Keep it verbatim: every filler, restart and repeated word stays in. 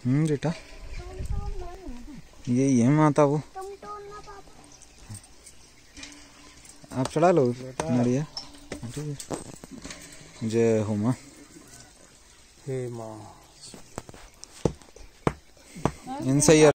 हम्म बेटा यही है माता वो। आप चढ़ा लो नारिया। जय हो माँ। हे माँ। इनसे